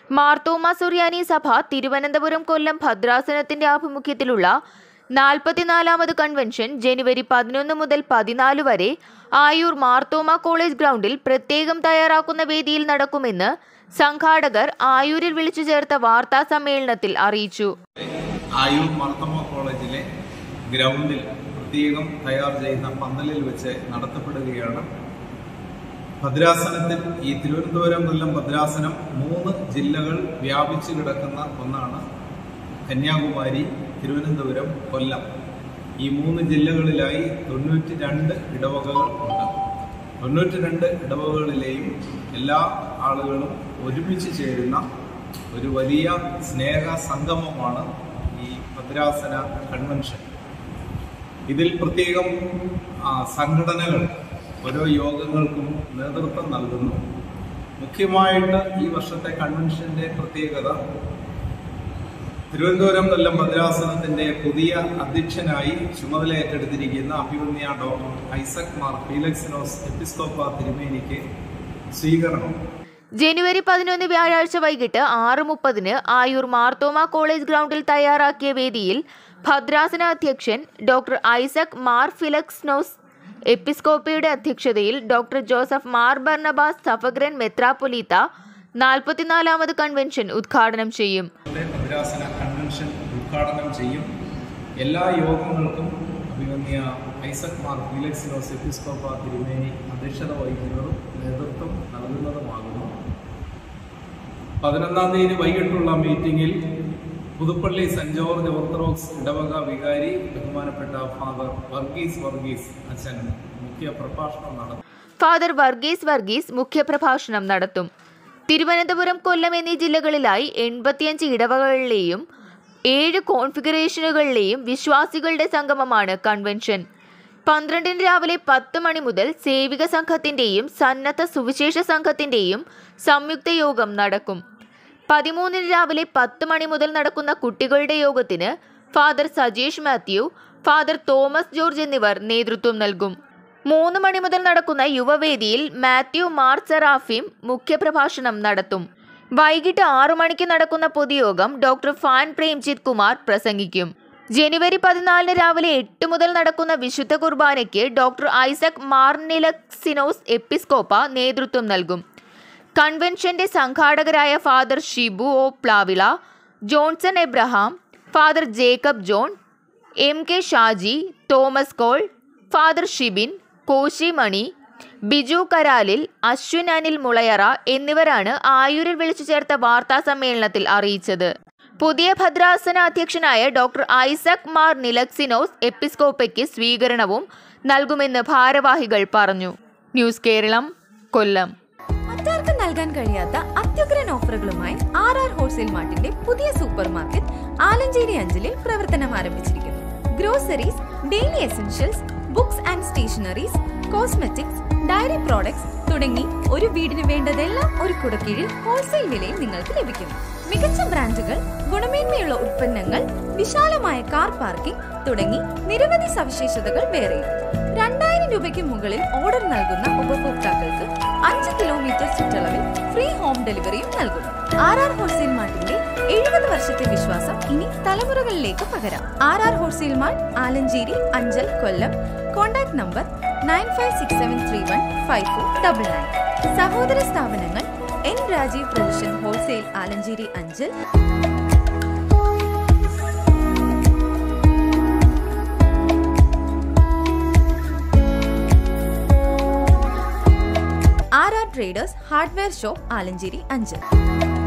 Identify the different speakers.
Speaker 1: മാർത്തോമാ സുറിയാനി സഭ തിരുവനന്തപുരം കൊല്ലം ഭദ്രാസനത്തിന്റെ ആഭിമുഖ്യത്തിലുള്ള 44ാമത് കൺവെൻഷൻ ജനുവരി 11 മുതൽ 14 വരെ ആയൂർ മാർത്തോമാ കോളേജ് ഗ്രൗണ്ടിൽ പ്രത്യേകം തയ്യാറാക്കുന്ന വേദിയിൽ നടക്കുമെന്ന് സംഘാടകർ ആയൂരിൽ വിളിച്ചു ചേർത്ത വാർത്താ സമ്മേളനത്തിൽ അറിയിച്ചു.
Speaker 2: ആയൂർ മാർത്തോമാ കോളേജിലെ ഗ്രൗണ്ടിൽ പ്രത്യേകം തയ്യാർ ചെയ്യുന്ന പന്തലിൽ വെച്ച് നടത്തപ്പെടുകയാണ്. ഭദ്രാസനത്തിൽ ഈ തിരുവനന്തപുരം കൊല്ലം ഭദ്രാസനം 3 ജില്ലകൾ വ്യാപിച്ചു കിടക്കുന്ന ഒന്നാണ്. കന്യാകുമാരി, തിരുവനന്തപുരം, കൊല്ലം ഈ 3 ജില്ലകളിലായി 92 ഇടവകകൾ ഉണ്ട്. 92 ഇടവകകളിലെയും എല്ലാ ആളുകളും ഒരുമിച്ച് ചേരുന്ന ഒരു വലിയ സ്നേഹ സംഗമമാണ് ഈ ഭദ്രാസന കൺവെൻഷൻ. ഇതിൽ പ്രത്യേകം സംഘടനകൾ ഓരോ യോഗങ്ങൾക്കും നേതൃത്വം നൽകുന്നു. മുഖ്യമായിട്ട് ഈ വർഷത്തെ കൺവെൻഷന്റെ പ്രത്യേകത തിരുവനന്തപുരം കൊല്ലം ഭദ്രാസനത്തിന്റെ പുതിയ അധ്യക്ഷനായി ചുമതല ഏറ്റെടുത്തിരിക്കുന്ന അഭിവന്യ ഡോക്ടർ ഐസക് മാർ ഫീലക്സിനോസ് എപ്പിസ്കോപ്പ തിരുമേനിക്ക് സ്വീകരണം.
Speaker 1: ജനുവരി 11 വ്യാഴാഴ്ച വൈകിട്ട് 6:30 ആയൂർ മാർത്തോമാ കോളേജ് ഗ്രൗണ്ടിൽ തയ്യാറാക്കിയ വേദിയിൽ ഭദ്രാസന അധ്യക്ഷൻ ഡോക്ടർ ഐസക് മാർ ഫിലക്സ്നോസ് എപ്പിസ്കോപ്പയുടെ അധ്യക്ഷതയിൽ doctor Joseph Mar Barnabas suffragan മെത്രാപ്പൊലീത്ത 44ാമത് കൺവെൻഷൻ ഉദ്ഘാടനം ചെയ്യും.
Speaker 2: ഭദ്രാസന കൺവെൻഷൻ ഉദ്ഘാടനം ചെയ്യും. എല്ലാ യോഗങ്ങൾക്കും അഭിവന്യ ഐസക് മാർ ഫീലക്സിനോസ് എപ്പിസ്കോപ്പ തിരുമേനി അധ്യക്ഷത വഹിക്കുന്നതും നേതൃത്വം നൽകുന്നതുമാകുന്നു. 11-ാം തീയതി വൈകിട്ടുള്ള മീറ്റിംഗിൽ പുതുപ്പള്ളി സെന്റ് ജോർജ് ഓർത്തഡോക്സ് ഇടവക വികാരി ബഹുമാനപ്പെട്ട ഫാദർ വർഗീസ് അച്ഛൻ മുഖ്യപ്രഭാഷണം നടത്തും.
Speaker 1: ഫാദർ വർഗീസ് മുഖ്യപ്രഭാഷണം നടത്തും. തിരുവനന്തപുരം, കൊല്ലം എന്നീ ജില്ലകളിലായി 85 ഇടവകകളിലെയും 7 കോൺഫിഗറേഷനുകളിലെയും വിശ്വാസികളുടെ സംഗമമാണ് കൺവെൻഷൻ. 12 രാവിലെ 10 മണി മുതൽ സേവിക സംഘത്തിന്റെയും സന്നദ്ധ സുവിശേഷ സംഘത്തിന്റെയും സംയുക്ത യോഗം നടക്കും. 13 രാവിലെ 10 മണി മുതൽ നടക്കുന്ന കുട്ടികളുടെ യോഗത്തിന് father Sajeesh Mathew, father Thomas George എന്നിവർ നേതൃത്വം നൽകും. 3 മണി മുതൽ നടക്കുന്ന യുവവേദിയിൽ മാത്യു മാർ സെറാഫിം മുഖ്യപ്രഭാഷണം നടത്തും. വൈകിട്ട് 6 മണിക്ക് നടക്കുന്ന പൊതുയോഗം ഡോക്ടർ ഫാൻ പ്രേംജിത് കുമാർ പ്രസംഗിക്കും. ജനുവരി 14 രാവിലെ 8 മുതൽ നടക്കുന്ന വിശുദ്ധ കുർബാനയ്ക്ക് ഡോക്ടർ ഐസക് മാർ ഫിലക്സിനോസ് എപ്പിസ്കോപ്പ നേതൃത്വം നൽകും. കൺവെൻഷന്റെ സംഘാടകരായ father Shibu O Plavila, Johnson Abraham, father Jacob John, MK Shaji, Thomas കോൾ, ഫാദർ ഷിബിൻ, കോശി മണി, ബിജു കരാലിൽ, അശ്വിൻ അനിൽ മുളയറ എന്നിവരാണ് ആയൂരിൽ വിളിച്ചു ചേർത്ത വാർത്താ സമ്മേളനത്തിൽ അറിയിച്ചത്. പുതിയ ഭദ്രാസന അധ്യക്ഷനായ ഡോക്ടർ ഐസക് മാർ ഫിലക്സിനോസ് എപ്പിസ്കോപ്പയ്ക്ക് സ്വീകരണവും നൽകുമെന്ന് ഭാരവാഹികൾ പറഞ്ഞു. ന്യൂസ് കേരളം, കൊല്ലം.
Speaker 3: മറ്റാർക്കും നൽകാൻ കഴിയാത്ത അത്യുഗ്രൻ ഓഫറുകളുമായി RR ഹോൾസെയിൽ മാർട്ടിന്റെ പുതിയ സൂപ്പർ മാർക്കറ്റ് ആലഞ്ചേരി 5-ൽ പ്രവർത്തനം ആരംഭിച്ചിരിക്കുന്നു. Groceries, daily essentials, books and stationeries, cosmetics, dairy products തുടങ്ങി ഒരു വീടിന് വേണ്ടതെല്ലാം ഒരു കുടക്കീഴിൽ ഹോൾസെയിൽ വിലയിൽ നിങ്ങൾക്ക് ലഭിക്കുന്നു. മികച്ച ബ്രാൻഡുകൾ, ഗുണമേന്മയുള്ള ഉൽപ്പന്നങ്ങൾ, വിശാലമായ കാർ പാർക്കിംഗ് തുടങ്ങി നിരവധി സവിശേഷതകൾ വേറെയും. 2000 രൂപയ്ക്ക് മുകളിൽ ഓർഡർ നൽകുന്ന ഉപഭോക്താക്കൾക്ക് 5 കിലോമീറ്റർ ചുറ്റളവിൽ ഫ്രീ ഹോം ഡെലിവറിയും നൽകുന്നു. RR ഹോൾസെയിൽ മാർട്ടിന്റെ 70 വർഷത്തെ വിശ്വാസം ഇനി തലമുറകളിലേക്ക് പകരാം. RR wholesale mart, Alanchery, Anchal, Kollam. Contact number 9567315499. സഹോദര സ്ഥാപനങ്ങൾ N Rajeev provision wholesale, Alanchery, Anchal. RR traders hardware shop, Alanchery, Anchal.